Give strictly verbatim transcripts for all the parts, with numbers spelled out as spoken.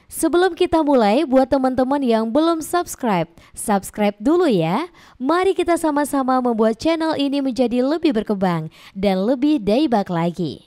Sebelum kita mulai, buat teman-teman yang belum subscribe, subscribe dulu ya. Mari kita sama-sama membuat channel ini menjadi lebih berkembang dan lebih daybak lagi.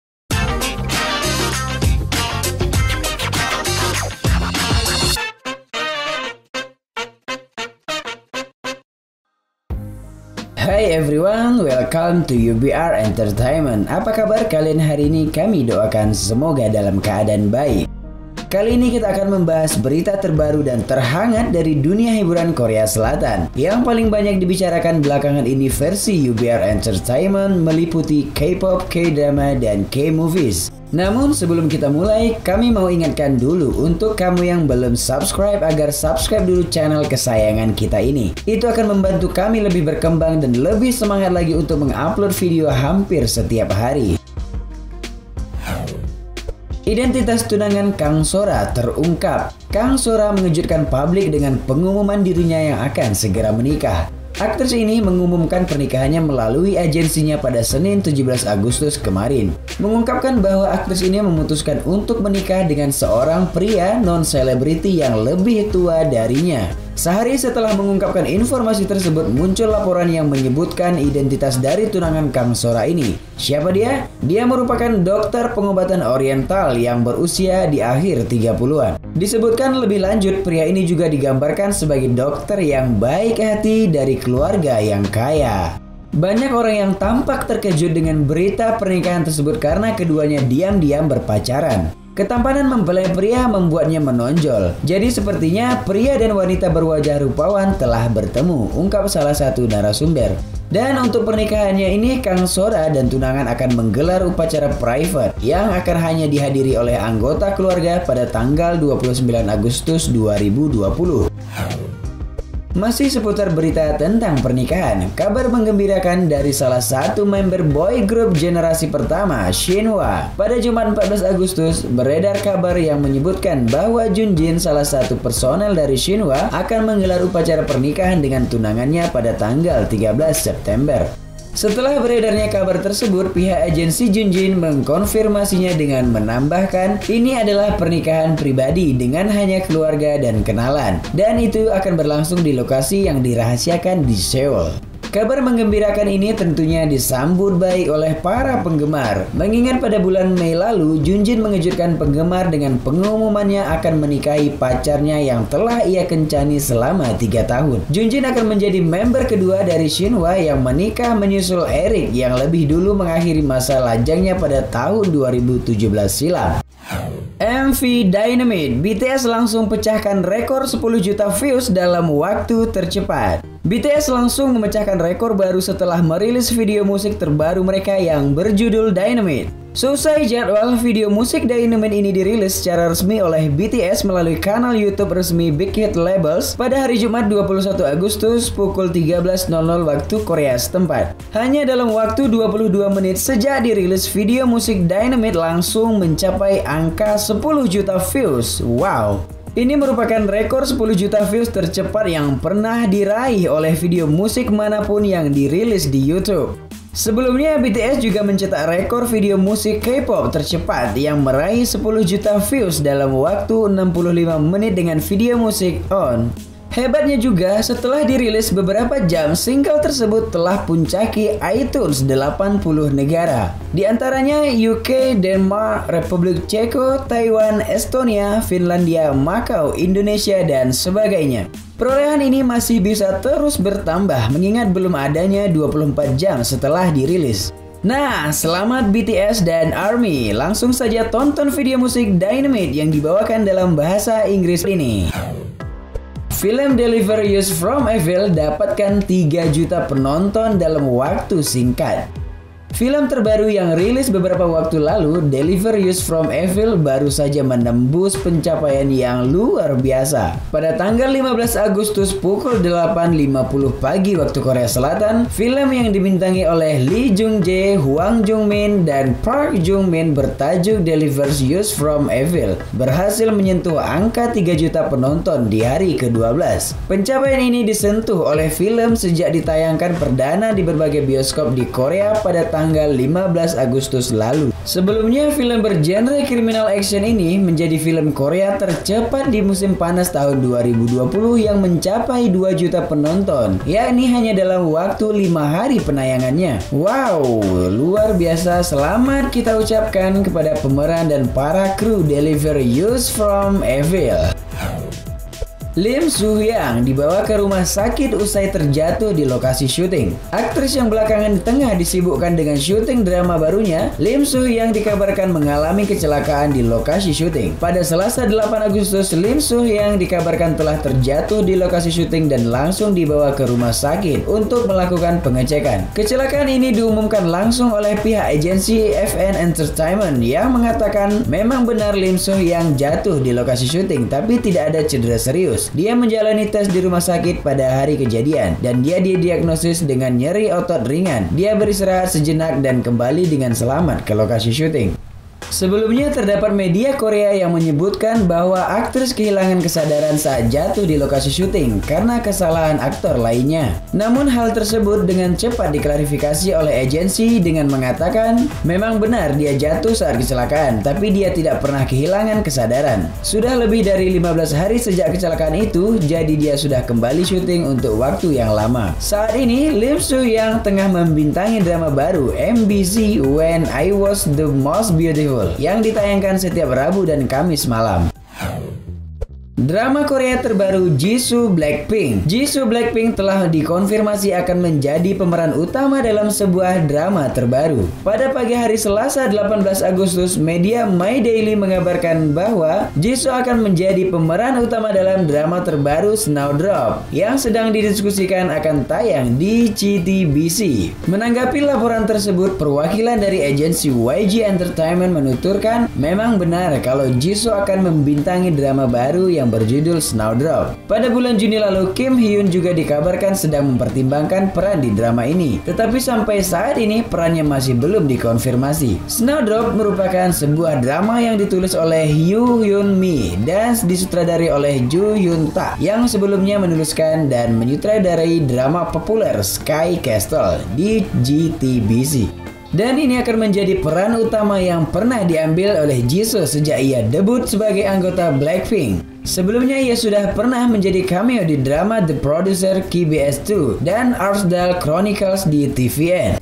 Hai everyone, welcome to U B R Entertainment. Apa kabar kalian hari ini? Kami doakan semoga dalam keadaan baik. Kali ini kita akan membahas berita terbaru dan terhangat dari dunia hiburan Korea Selatan. Yang paling banyak dibicarakan belakangan ini versi U B R Entertainment meliputi K-pop, K-drama, dan K-movies. Namun sebelum kita mulai, kami mau ingatkan dulu untuk kamu yang belum subscribe agar subscribe dulu channel kesayangan kita ini. Itu akan membantu kami lebih berkembang dan lebih semangat lagi untuk mengupload video hampir setiap hari. Identitas tunangan Kang Sora terungkap. Kang Sora mengejutkan publik dengan pengumuman dirinya yang akan segera menikah. Aktris ini mengumumkan pernikahannya melalui agensinya pada Senin tujuh belas Agustus kemarin. Mengungkapkan bahwa aktris ini memutuskan untuk menikah dengan seorang pria non-selebriti yang lebih tua darinya. Sehari setelah mengungkapkan informasi tersebut, muncul laporan yang menyebutkan identitas dari tunangan Kang Sora ini. Siapa dia? Dia merupakan dokter pengobatan oriental yang berusia di akhir tiga puluhan. Disebutkan lebih lanjut, pria ini juga digambarkan sebagai dokter yang baik hati dari keluarga yang kaya. Banyak orang yang tampak terkejut dengan berita pernikahan tersebut karena keduanya diam-diam berpacaran. Ketampanan mempelai pria membuatnya menonjol. Jadi sepertinya pria dan wanita berwajah rupawan telah bertemu, ungkap salah satu narasumber. Dan untuk pernikahannya ini, Kang Sora dan tunangan akan menggelar upacara private yang akan hanya dihadiri oleh anggota keluarga pada tanggal dua puluh sembilan Agustus dua ribu dua puluh. Masih seputar berita tentang pernikahan, kabar menggembirakan dari salah satu member boy group generasi pertama, Shinhwa. Pada Jumat empat belas Agustus, beredar kabar yang menyebutkan bahwa Junjin, salah satu personel dari Shinhwa, akan menggelar upacara pernikahan dengan tunangannya pada tanggal tiga belas September. Setelah beredarnya kabar tersebut, pihak agensi Junjin mengkonfirmasinya dengan menambahkan ini adalah pernikahan pribadi dengan hanya keluarga dan kenalan, dan itu akan berlangsung di lokasi yang dirahasiakan di Seoul. Kabar menggembirakan ini tentunya disambut baik oleh para penggemar. Mengingat pada bulan Mei lalu, Junjin mengejutkan penggemar dengan pengumumannya akan menikahi pacarnya yang telah ia kencani selama tiga tahun. Junjin akan menjadi member kedua dari Shinhwa yang menikah menyusul Eric yang lebih dulu mengakhiri masa lajangnya pada tahun dua ribu tujuh belas silam. M V Dynamite, B T S langsung pecahkan rekor sepuluh juta views dalam waktu tercepat. B T S langsung memecahkan rekor baru setelah merilis video musik terbaru mereka yang berjudul Dynamite. Seusai jadwal, video musik Dynamite ini dirilis secara resmi oleh B T S melalui kanal YouTube resmi Big Hit Labels pada hari Jumat dua puluh satu Agustus pukul tiga belas waktu Korea setempat. Hanya dalam waktu dua puluh dua menit sejak dirilis, video musik Dynamite langsung mencapai angka sepuluh juta views. Wow! Ini merupakan rekor sepuluh juta views tercepat yang pernah diraih oleh video musik manapun yang dirilis di YouTube. Sebelumnya, B T S juga mencetak rekor video musik K-pop tercepat yang meraih sepuluh juta views dalam waktu enam puluh lima menit dengan video musik On. Hebatnya juga, setelah dirilis beberapa jam, single tersebut telah puncaki iTunes delapan puluh negara. Di antaranya U K, Denmark, Republik Ceko, Taiwan, Estonia, Finlandia, Macau, Indonesia, dan sebagainya. Perolehan ini masih bisa terus bertambah mengingat belum adanya dua puluh empat jam setelah dirilis. Nah, selamat B T S dan ARMY. Langsung saja tonton video musik Dynamite yang dibawakan dalam bahasa Inggris ini. Film Deliver Us From Evil dapatkan tiga juta penonton dalam waktu singkat. Film terbaru yang rilis beberapa waktu lalu, Deliver Us From Evil, baru saja menembus pencapaian yang luar biasa. Pada tanggal lima belas Agustus pukul delapan lima puluh pagi waktu Korea Selatan, film yang dibintangi oleh Lee Jung Jae, Hwang Jung Min, dan Park Jung Min bertajuk Deliver Us From Evil berhasil menyentuh angka tiga juta penonton di hari ke dua belas. Pencapaian ini disentuh oleh film sejak ditayangkan perdana di berbagai bioskop di Korea pada tanggal lima belas Agustus lalu. Sebelumnya, film bergenre kriminal action ini menjadi film Korea tercepat di musim panas tahun dua ribu dua puluh yang mencapai dua juta penonton, yakni hanya dalam waktu lima hari penayangannya. Wow, luar biasa. Selamat kita ucapkan kepada pemeran dan para kru Deliver Us from Evil. Lim Soo Hyang dibawa ke rumah sakit usai terjatuh di lokasi syuting. Aktris yang belakangan tengah disibukkan dengan syuting drama barunya, Lim Soo Hyang dikabarkan mengalami kecelakaan di lokasi syuting. Pada Selasa delapan Agustus, Lim Soo Hyang dikabarkan telah terjatuh di lokasi syuting dan langsung dibawa ke rumah sakit untuk melakukan pengecekan. Kecelakaan ini diumumkan langsung oleh pihak agensi F N Entertainment yang mengatakan memang benar Lim Soo Hyang jatuh di lokasi syuting tapi tidak ada cedera serius. Dia menjalani tes di rumah sakit pada hari kejadian dan dia didiagnosis dengan nyeri otot ringan. Dia beristirahat sejenak dan kembali dengan selamat ke lokasi syuting. Sebelumnya terdapat media Korea yang menyebutkan bahwa aktris kehilangan kesadaran saat jatuh di lokasi syuting karena kesalahan aktor lainnya. Namun hal tersebut dengan cepat diklarifikasi oleh agensi dengan mengatakan memang benar dia jatuh saat kecelakaan, tapi dia tidak pernah kehilangan kesadaran. Sudah lebih dari lima belas hari sejak kecelakaan itu, jadi dia sudah kembali syuting untuk waktu yang lama. Saat ini Lim Soo Hyang tengah membintangi drama baru M B C When I Was the Most Beautiful yang ditayangkan setiap Rabu dan Kamis malam. Drama Korea terbaru Jisoo Blackpink. Jisoo Blackpink telah dikonfirmasi akan menjadi pemeran utama dalam sebuah drama terbaru. Pada pagi hari Selasa delapan belas Agustus, media My Daily mengabarkan bahwa Jisoo akan menjadi pemeran utama dalam drama terbaru Snowdrop yang sedang didiskusikan akan tayang di C T B C. Menanggapi laporan tersebut, perwakilan dari agensi Y G Entertainment menuturkan memang benar kalau Jisoo akan membintangi drama baru yang berjudul Snowdrop. Pada bulan Juni lalu, Kim Hyun juga dikabarkan sedang mempertimbangkan peran di drama ini. Tetapi sampai saat ini perannya masih belum dikonfirmasi. Snowdrop merupakan sebuah drama yang ditulis oleh Yoo Hyun Mi dan disutradari oleh Joo Hyun Tak yang sebelumnya menuliskan dan menyutradarai drama populer Sky Castle di G T B C. Dan ini akan menjadi peran utama yang pernah diambil oleh Jisoo sejak ia debut sebagai anggota Blackpink. Sebelumnya ia sudah pernah menjadi cameo di drama The Producer K B S two dan Artsdale Chronicles di T V N.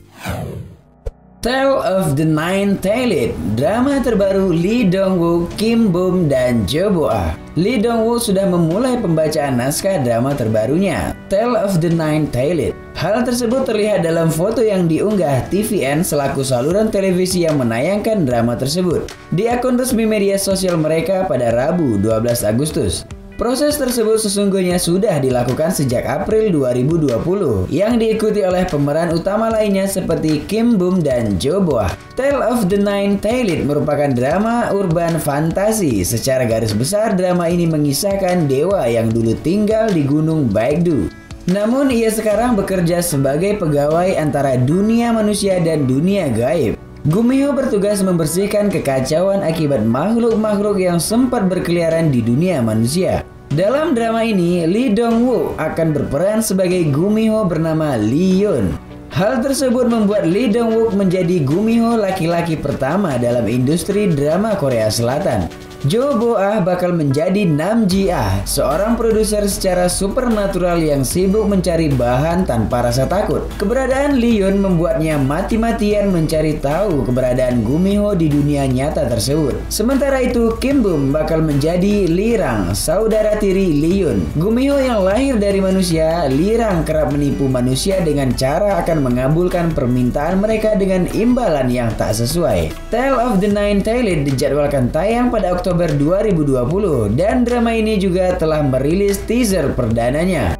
Tale of the Nine-Tailed, drama terbaru Lee Dong-wook, Kim Bum, dan Jo Bo-ah. Lee Dong-wook sudah memulai pembacaan naskah drama terbarunya, Tale of the Nine-Tailed. Hal tersebut terlihat dalam foto yang diunggah T V N selaku saluran televisi yang menayangkan drama tersebut di akun resmi media sosial mereka pada Rabu dua belas Agustus. Proses tersebut sesungguhnya sudah dilakukan sejak April dua ribu dua puluh yang diikuti oleh pemeran utama lainnya seperti Kim Bum dan Jo Bo-ah. Tale of the Nine-Tailed merupakan drama urban fantasi. Secara garis besar, drama ini mengisahkan dewa yang dulu tinggal di Gunung Baekdu. Namun ia sekarang bekerja sebagai pegawai antara dunia manusia dan dunia gaib. Gumiho bertugas membersihkan kekacauan akibat makhluk-makhluk yang sempat berkeliaran di dunia manusia. Dalam drama ini, Lee Dong-wook akan berperan sebagai Gumiho bernama Lee Yoon. Hal tersebut membuat Lee Dong-wook menjadi Gumiho laki-laki pertama dalam industri drama Korea Selatan. Jo Bo-ah bakal menjadi Nam Ji-ah, seorang produser secara supernatural yang sibuk mencari bahan tanpa rasa takut. Keberadaan Lee Yoon membuatnya mati-matian mencari tahu keberadaan Gumiho di dunia nyata tersebut. Sementara itu, Kim Bum bakal menjadi Lee Rang, saudara tiri Lee Yoon. Gumiho yang lahir dari manusia, Lee Rang kerap menipu manusia dengan cara akan mengabulkan permintaan mereka dengan imbalan yang tak sesuai. Tale of the Nine-Tailed dijadwalkan tayang pada Oktober dua ribu dua puluh dan drama ini juga telah merilis teaser perdananya.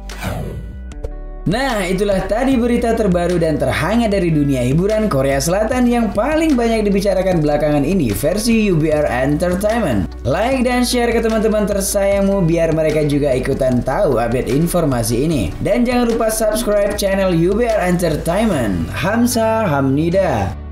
Nah, itulah tadi berita terbaru dan terhangat dari dunia hiburan Korea Selatan yang paling banyak dibicarakan belakangan ini versi U B R Entertainment. Like dan share ke teman-teman tersayangmu biar mereka juga ikutan tahu update informasi ini. Dan jangan lupa subscribe channel U B R Entertainment. Hamsa Hamnida.